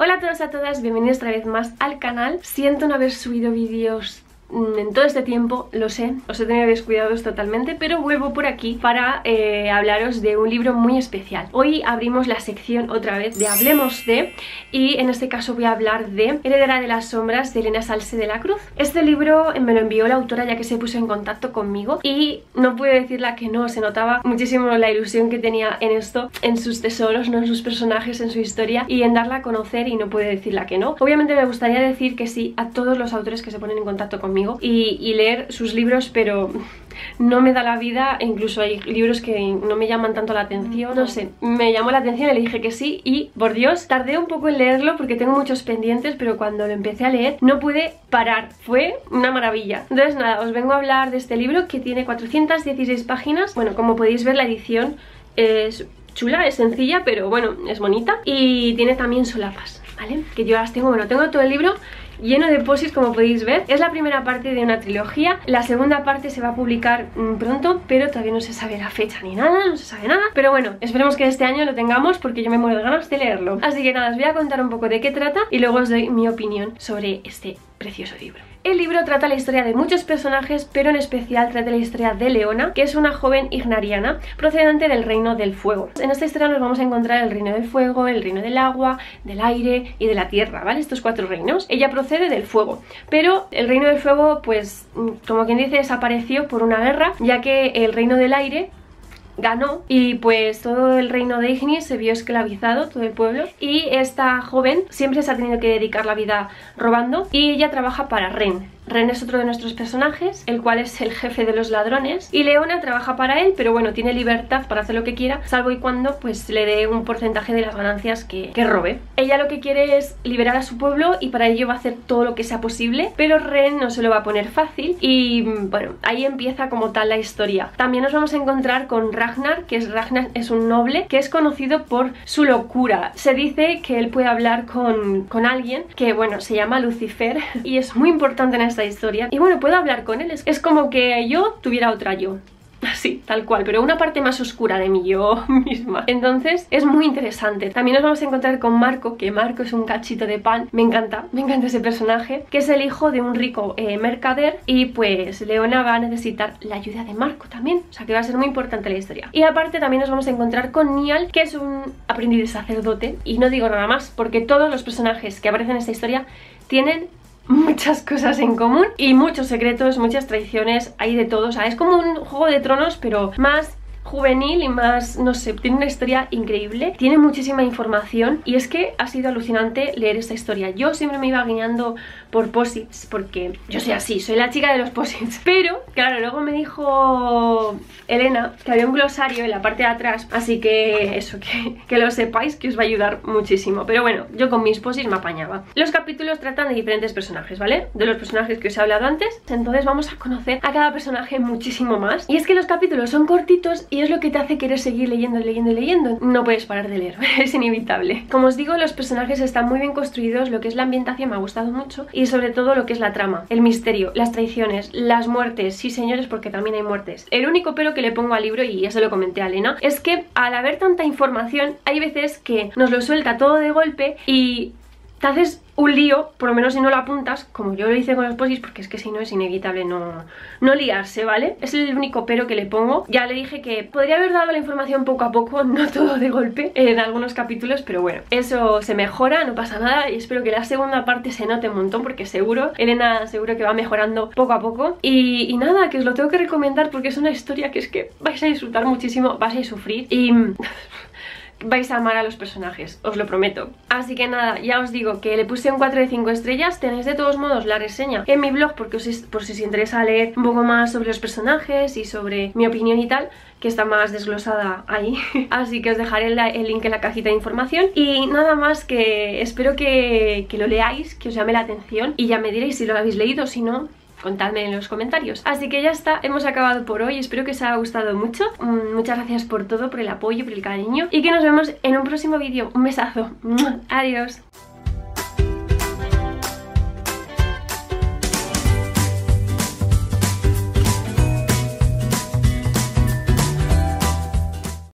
Hola a todos y a todas, bienvenidos otra vez más al canal. Siento no haber subido vídeos en todo este tiempo, lo sé, os he tenido descuidados totalmente, pero vuelvo por aquí para hablaros de un libro muy especial. Hoy abrimos la sección otra vez de Hablemos de, y en este caso voy a hablar de Heredera de las sombras de Elena Salse de la Cruz. Este libro me lo envió la autora ya que se puso en contacto conmigo y no puedo decirla que no, se notaba muchísimo la ilusión que tenía en esto, en sus tesoros, no en sus personajes, en su historia y en darla a conocer, y no puedo decirla que no. Obviamente me gustaría decir que sí a todos los autores que se ponen en contacto conmigo y leer sus libros, pero no me da la vida, e incluso hay libros que no me llaman tanto la atención. No sé, me llamó la atención y le dije que sí, y por Dios, tardé un poco en leerlo porque tengo muchos pendientes, pero cuando lo empecé a leer no pude parar, fue una maravilla. Entonces nada, os vengo a hablar de este libro que tiene 416 páginas. Bueno, como podéis ver, la edición es chula, es sencilla, pero bueno, es bonita, y tiene también solapas, ¿vale? Que yo las tengo, bueno, tengo todo el libro lleno de posis, como podéis ver. Es la primera parte de una trilogía. La segunda parte se va a publicar pronto, pero todavía no se sabe la fecha ni nada, no se sabe nada. Pero bueno, esperemos que este año lo tengamos porque yo me muero de ganas de leerlo. Así que nada, os voy a contar un poco de qué trata y luego os doy mi opinión sobre este precioso libro. El libro trata la historia de muchos personajes, pero en especial trata la historia de Leona, que es una joven ignariana procedente del Reino del Fuego. En esta historia nos vamos a encontrar el Reino del Fuego, el Reino del Agua, del Aire y de la Tierra, ¿vale? Estos cuatro reinos. Ella procede del Fuego, pero el Reino del Fuego, pues, como quien dice, desapareció por una guerra, ya que el Reino del Aire ganó y pues todo el reino de Ignis se vio esclavizado, todo el pueblo, y esta joven siempre se ha tenido que dedicar la vida robando, y ella trabaja para Ren. Ren es otro de nuestros personajes, el cual es el jefe de los ladrones, y Leona trabaja para él, pero bueno, tiene libertad para hacer lo que quiera, salvo y cuando pues le dé un porcentaje de las ganancias que robe. Ella lo que quiere es liberar a su pueblo y para ello va a hacer todo lo que sea posible, pero Ren no se lo va a poner fácil y bueno, ahí empieza como tal la historia. También nos vamos a encontrar con Ragnar, Ragnar es un noble que es conocido por su locura. Se dice que él puede hablar con alguien que, bueno, se llama Lucifer y es muy importante en esta historia, y bueno, puedo hablar con él, es como que yo tuviera otra yo, así, tal cual, pero una parte más oscura de mi yo misma. Entonces es muy interesante. También nos vamos a encontrar con Marco, que Marco es un cachito de pan, me encanta ese personaje, que es el hijo de un rico mercader, y pues Leona va a necesitar la ayuda de Marco también, o sea que va a ser muy importante la historia. Y aparte también nos vamos a encontrar con Niall, que es un aprendiz de sacerdote, y no digo nada más porque todos los personajes que aparecen en esta historia tienen muchas cosas en común y muchos secretos, muchas traiciones, hay de todo. O sea, es como un Juego de Tronos, pero más juvenil y más, no sé, tiene una historia increíble, tiene muchísima información, y es que ha sido alucinante leer esta historia. Yo siempre me iba guiando por posits porque yo soy así, soy la chica de los posits, pero claro, luego me dijo Elena que había un glosario en la parte de atrás, así que eso, que lo sepáis, que os va a ayudar muchísimo. Pero bueno, yo con mis posits me apañaba. Los capítulos tratan de diferentes personajes, ¿vale? De los personajes que os he hablado antes, entonces vamos a conocer a cada personaje muchísimo más. Y es que los capítulos son cortitos y es lo que te hace querer seguir leyendo, leyendo y leyendo. No puedes parar de leer, es inevitable. Como os digo, los personajes están muy bien construidos, lo que es la ambientación me ha gustado mucho, y sobre todo lo que es la trama, el misterio, las traiciones, las muertes, sí señores, porque también hay muertes. El único pero que le pongo al libro, y ya se lo comenté a Elena, es que al haber tanta información, hay veces que nos lo suelta todo de golpe y te haces un lío, por lo menos si no lo apuntas, como yo lo hice con los posits, porque es que si no es inevitable no liarse, ¿vale? Es el único pero que le pongo. Ya le dije que podría haber dado la información poco a poco, no todo de golpe, en algunos capítulos, pero bueno, eso se mejora, no pasa nada, y espero que la segunda parte se note un montón, porque seguro, Elena seguro que va mejorando poco a poco. Y nada, que os lo tengo que recomendar porque es una historia que es que vais a disfrutar muchísimo, vais a sufrir y vais a amar a los personajes, os lo prometo. Así que nada, ya os digo que le puse un 4 de 5 estrellas. Tenéis de todos modos la reseña en mi blog por si os interesa leer un poco más sobre los personajes y sobre mi opinión y tal, que está más desglosada ahí. Así que os dejaré el link en la cajita de información. Y nada más, que espero que lo leáis, que os llame la atención, y ya me diréis si lo habéis leído, si no, contadme en los comentarios. Así que ya está, hemos acabado por hoy. Espero que os haya gustado mucho. Muchas gracias por todo, por el apoyo, por el cariño, y que nos vemos en un próximo vídeo. Un besazo. Adiós.